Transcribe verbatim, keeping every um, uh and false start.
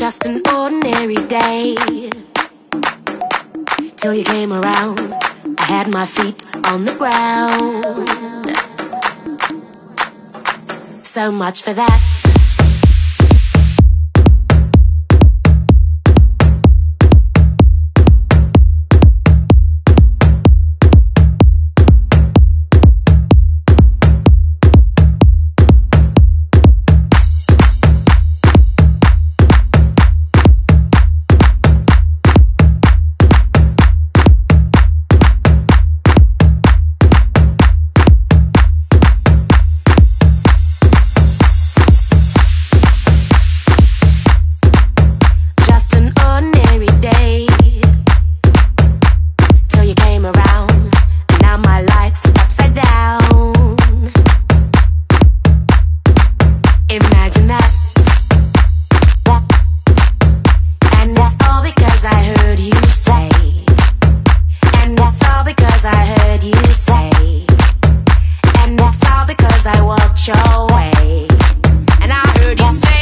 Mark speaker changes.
Speaker 1: Just an ordinary day, till you came around. I had my feet on the ground. So much for that. Imagine that. And it's all because I heard you say. And it's all because I heard you say. And it's all because I walked your way. And I heard you say.